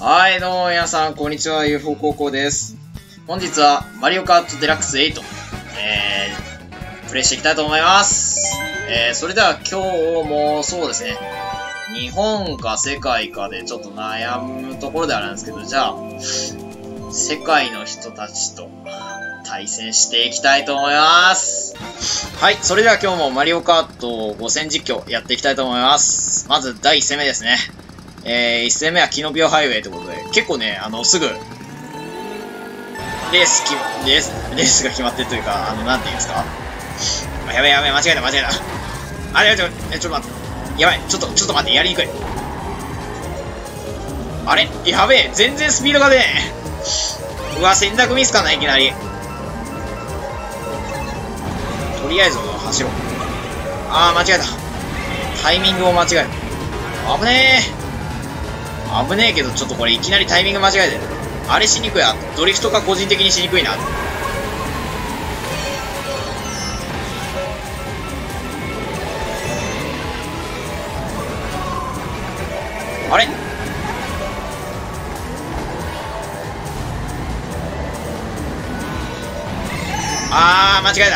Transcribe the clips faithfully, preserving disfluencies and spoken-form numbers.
はい、どうも皆さん、こんにちは、ユーフォー 高校です。本日は、マリオカートデラックスエイト、えー、プレイしていきたいと思います。えー、それでは今日も、そうですね、日本か世界かでちょっと悩むところではあるんですけど、じゃあ、世界の人たちと対戦していきたいと思います。はい、それでは今日もマリオカートご戦実況やっていきたいと思います。まずだいいち戦目ですね。えー、いち戦目はキノピオハイウェイということで、結構ね、あの、すぐ、レースき、レース、レースが決まってるというか、あの、なんていうんですか。あ、やべやべ、間違えた、間違えた。あ、やべ、ちょっと待って。やばい、ちょっと、ちょっと待って、やりにくい。あれやべえ、全然スピードが出ねえ。うわ、選択ミスかな、いきなり。とりあえず走ろう。あー、間違えた。タイミングを間違えた。危ねえ。危ねえけど、ちょっとこれいきなりタイミング間違えてる。あれしにくいや。ドリフトが個人的にしにくいな。あれあー、間違えた。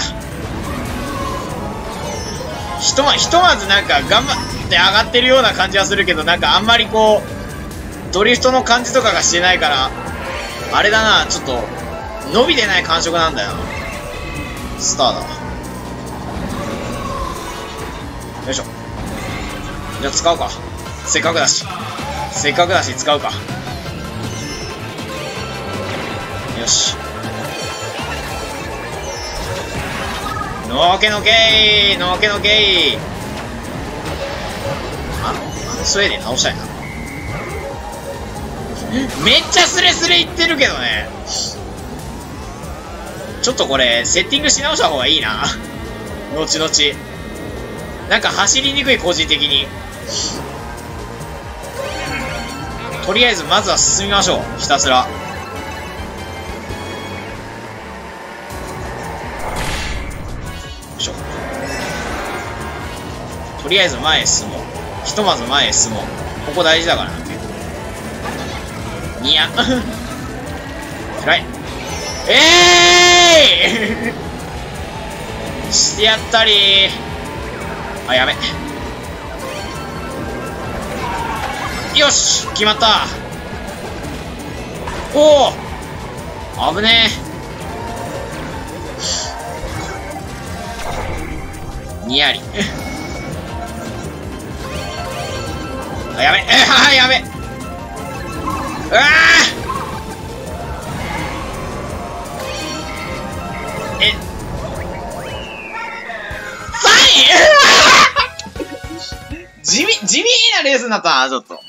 ひとま、ひとまずなんか頑張って上がってるような感じはするけど、なんかあんまりこう、ドリフトの感じとかがしてないから、あれだな、ちょっと、伸びてない感触なんだよな。スターだ。よいしょ。じゃあ使うか。せっかくだし。せっかくだし使うか。よし。のーけのけーのーけのけーあ、あのスウェーデン倒したいな。めっちゃスレスレいってるけどね。ちょっとこれ、セッティングし直した方がいいな。後々。なんか走りにくい、個人的に。とりあえず、まずは進みましょう。ひたすら。よいしょ。とりあえず前へ進もう。ひとまず前へ進もう。ここ大事だからな。にやつらい。えーいしてやったりー。あ、やべ。よし決まった。おお危ねえ。にやりあ、やべ。あ、やべ。うわーえさんい地味、地味なレースになったな、ちょっと。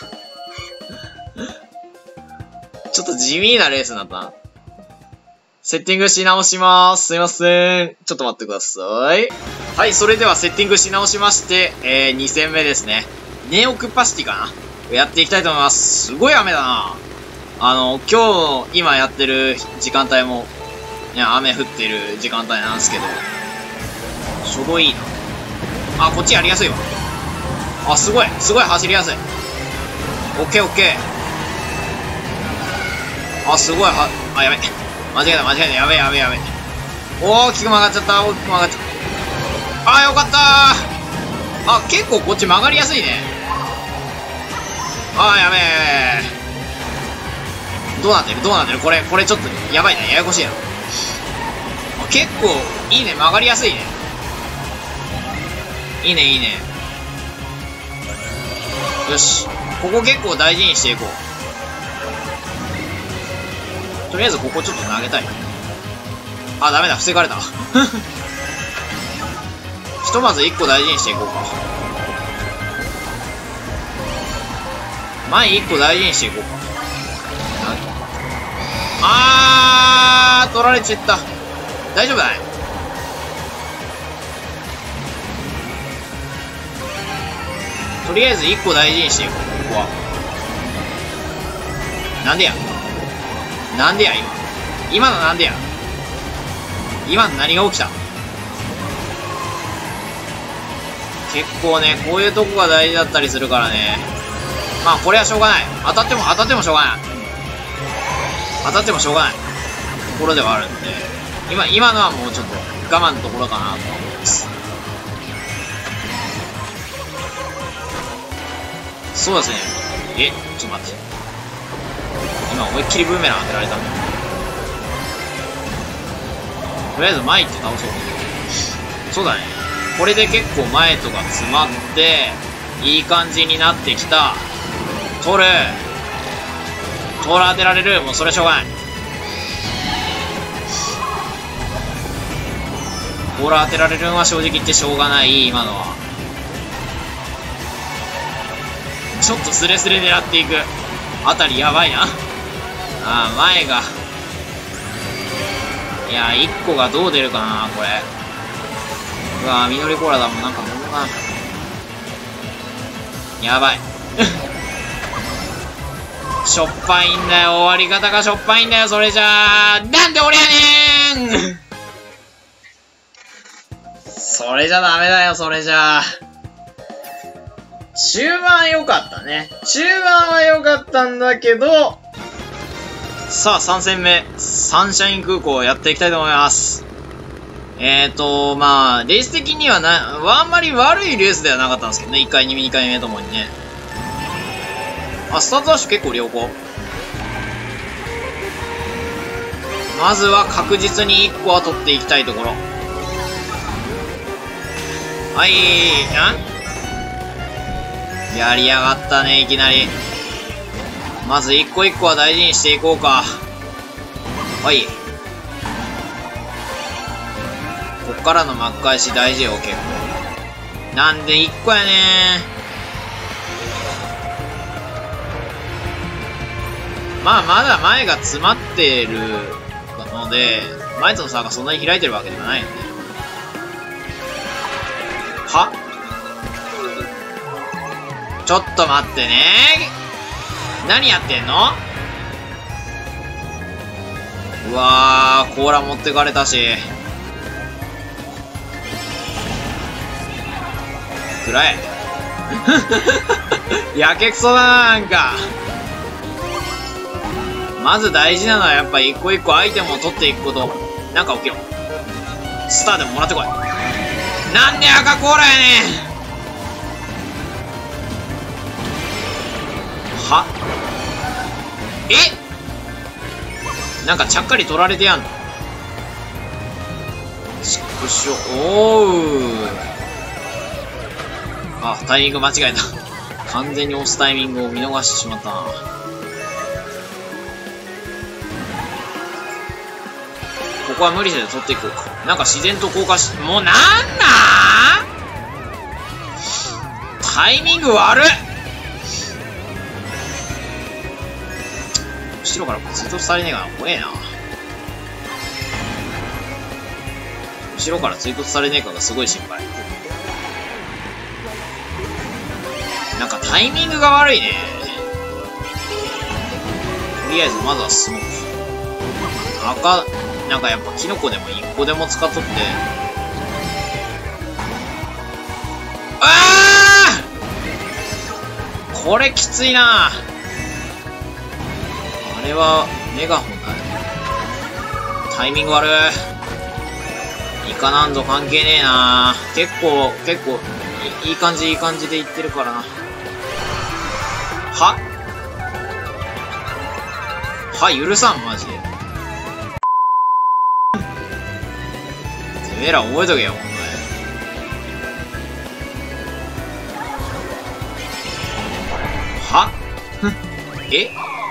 ちょっと地味なレースになったな。セッティングし直しまーす。すいません。ちょっと待ってください。はい、それではセッティングし直しまして、えー、に戦目ですね。ネオクパシティかなやっていきたいと思います。すごい雨だな。あの、今日、今やってる時間帯も、いや、雨降ってる時間帯なんですけど、ちょうどいいな。あ、こっちやりやすいわ。あ、すごい、すごい走りやすい。オッケーオッケー。あ、すごい、は、あ、やべ。間違えた、間違えた。やべやべやべ。大きく曲がっちゃった、大きく曲がっちゃった。あ、よかったー。あ、結構こっち曲がりやすいね。あー、やべえ。どうなってるどうなってるこれ、これちょっと、やばいね。ややこしいな。結構、いいね。曲がりやすいね。いいね、いいね。よし。ここ結構大事にしていこう。とりあえずここちょっと投げたい。あ、ダメだ。防がれた。ひとまず一個大事にしていこうか。前一個大事にしていこうか。あー、取られちゃった。大丈夫だね。とりあえず一個大事にしていこう、ここは。なんでやなんでや、今。今のなんでや今の何が起きた。結構ね、こういうとこが大事だったりするからね。 まあこれはしょうがない。当たっても当たってもしょうがない。当たってもしょうがないところではあるんで、今今のはもうちょっと我慢のところかなと思います。そうですね。え、ちょっと待って。今思いっきりブーメラン当てられたんだ。とりあえず前行って倒そう。そうだね。これで結構前とか詰まっていい感じになってきた。取る取る当てられる。もうそれしょうがない。ボール当てられるのは正直言ってしょうがない。今のはちょっとスレスレ狙っていくあたりやばいな。ああ、前が、いやーいっこがどう出るかなこれ。うわー、緑コーラだもん。なんかもんな、やばいしょっぱいんだよ。終わり方がしょっぱいんだよ。それじゃあなんで俺やねんそれじゃダメだよ。それじゃあ中盤良かったね。中盤は良かったんだけど、さあさん戦目サンシャイン空港をやっていきたいと思います。えーとまあレース的にはなあんまり悪いレースではなかったんですけどね。いっかいにかいめともにね。あ、スタートダッシュ結構良好。まずは確実にいっこは取っていきたいところ。はい、んやりやがったね、いきなり。まず一個一個は大事にしていこうか。はい。こっからの巻き返し大事よ、結構。なんで一個やねー。まあ、まだ前が詰まってるので、前との差がそんなに開いてるわけではないので。は？ちょっと待ってねー。何やってんの？うわー、コーラ持ってかれたし。暗い。やけくそだな、なんか。まず大事なのはやっぱ一個一個アイテムを取っていくこと。なんか起きろ。スターでももらってこい。なんで赤コーラやねん。は？え？なんかちゃっかり取られてやんの。ちくしょ、おー。あ、タイミング間違えた。完全に押すタイミングを見逃してしまったな。ここは無理せず取っていこうか。なんか自然と降下し、もうなんなん？タイミング悪っ。後ろから追突されねえかな。怖えな。後ろから追突されねえかがすごい心配。なんかタイミングが悪いね。とりあえずまずは進もうか。赤、なんかやっぱキノコでもいっこでも使っとって。あー！これきついな。あれはメガホンだね。タイミング悪い。イカなんぞ関係ねえな。結構、結構いい、いい感じいい感じでいってるからな。はは許さん、マジで。てめえら覚えとけよ、お前。はえ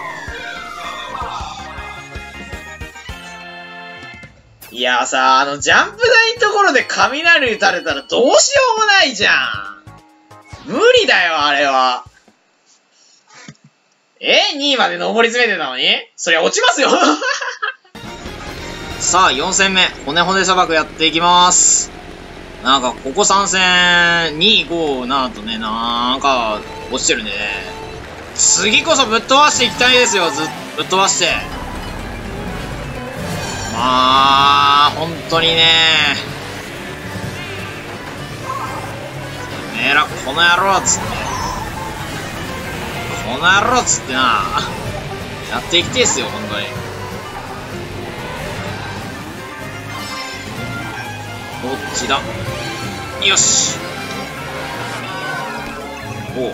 いやさ、あのジャンプ台のところで雷打たれたらどうしようもないじゃん。無理だよ、あれは。え ?に 位まで上り詰めてたのにそりゃ落ちますよさあ、よん戦目。骨骨砂漠やっていきます。なんか、ここさん戦、に、ご、なとね、なんか、落ちてるね。次こそぶっ飛ばしていきたいですよ、ずっ、ぶっ飛ばして。まあ、ほんとにね。てめえら、この野郎っつって。ここの野郎っつってな。やっていきてえっすよ、ほんとに。どっちだ。よし。おう。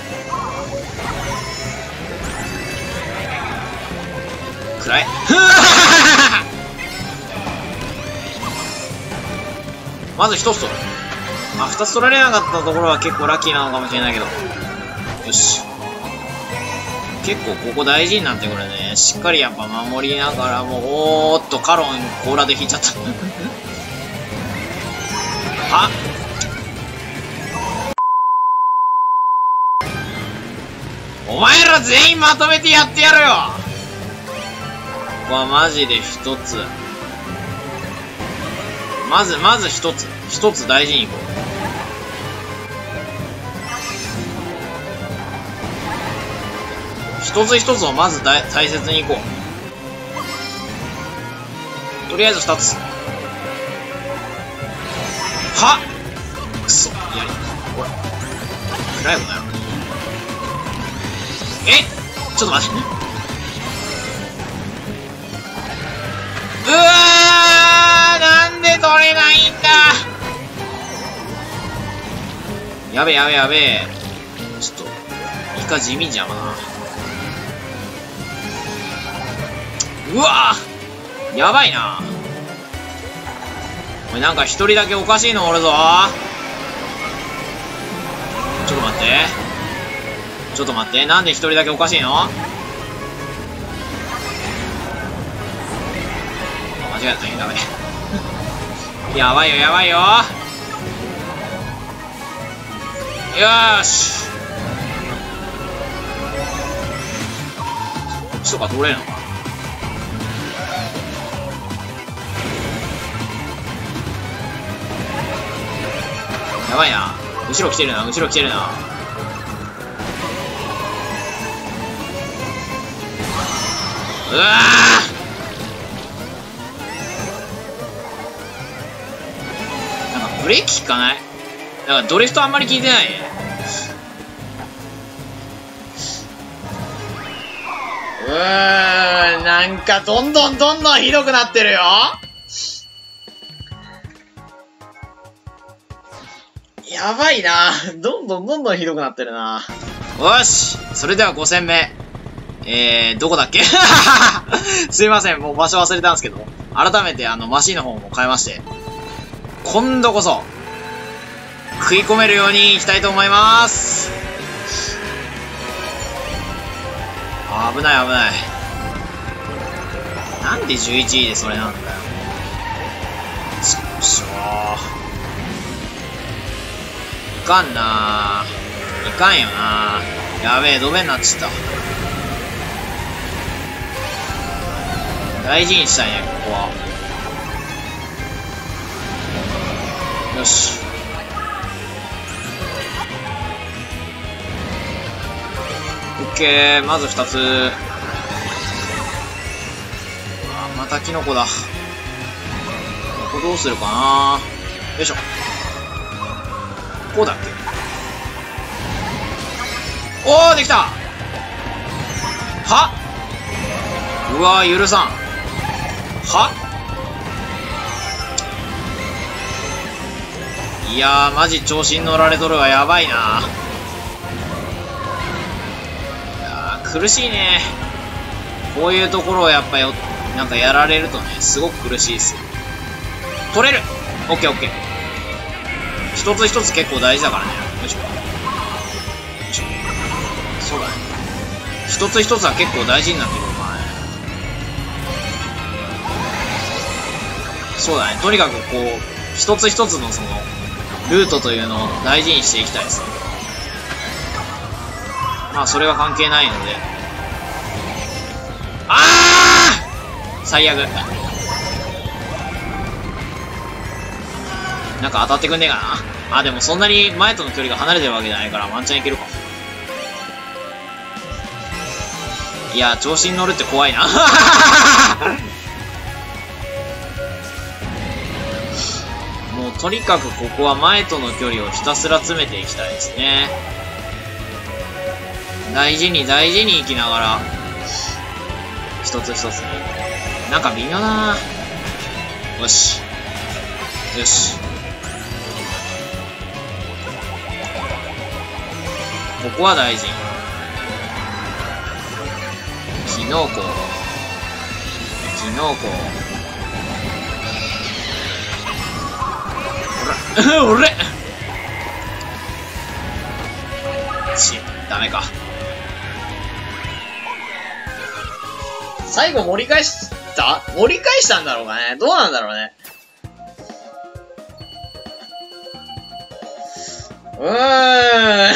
くらえ。まず一つ取る。まあ、二つ取られなかったところは結構ラッキーなのかもしれないけど。よし。結構ここ大事になってくるね。しっかりやっぱ守りながらも、おーっと、カロン甲羅で引いちゃった。はお前ら全員まとめてやってやるよ。ここはマジで一つ。まずまず一つ。一つ大事にいこう。一つ一つをまず大大切にいこう。とりあえず二つ。はっくそ。やり。ほら。暗いもんだよ。えちょっと待って。うわーなんで取れないんだ。やべえやべえやべえ。ちょっと、イカ地味じゃんな。うわーやばいな。おい、なんか一人だけおかしいのおるぞ。ちょっと待って。ちょっと待って。なんで一人だけおかしいの？間違えた。ダメ。やばいよ、やばいよ。よーし。こっちとか通れるのか。やばいな。後ろ来てるな、後ろ来てるな。うわーなんかブレーキ効かない？なんかドリフトあんまり効いてないね。うーん、なんかどんどんどんどんひどくなってるよ。やばいな。どんどんどんどんひどくなってるな。よし。それではご戦目。えー、どこだっけすいません。もう場所忘れたんですけど。改めてあの、マシンの方も変えまして。今度こそ、食い込めるようにいきたいと思います。あ、危ない危ない。なんでじゅういちいでそれなんだよ。ちっしょー。いかんなー。いかんよなー。やべえ、ドベになっちゃった。大事にしたいね、ここは。よし。オッケー、まず二つ。あ、またキノコだ。ここどうするかな。よいしょ。こうだっけ。おー、できた。はうわー、許さん。はいやー、マジ調子に乗られとるわ。やばいな。いやー、苦しいね。こういうところをやっぱよ、なんかやられるとね、すごく苦しいっすよ。取れる。オッケーオッケー。一つ一つ結構大事だからね。よいしょ。よいしょ。そうだね。一つ一つは結構大事になってくるからね。そうだね。とにかくこう、一つ一つのその、ルートというのを大事にしていきたいですね。まあ、それは関係ないので。あー！最悪。なんか当たってくんねえかな。あ、でもそんなに前との距離が離れてるわけじゃないから、ワンチャンいけるか。いや、調子に乗るって怖いな。もうとにかくここは前との距離をひたすら詰めていきたいですね。 大事に大事に生きながら、一つ一つね。なんか微妙だな。よし。よし。ここは大事。キノコ。キノコ。おら、おれち、ダメか。最後盛り返した盛り返したんだろうかね。どうなんだろうね。うーん。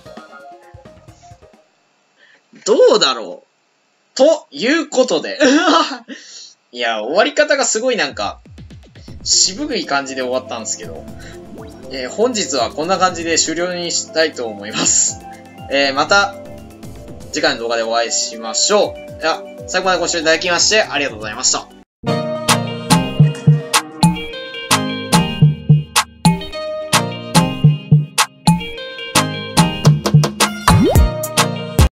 どうだろうということで。いや、終わり方がすごいなんか、渋い感じで終わったんですけど、えー、本日はこんな感じで終了にしたいと思います。えー、また、次回の動画でお会いしましょう。では、最後までご視聴いただきましてありがとうございました。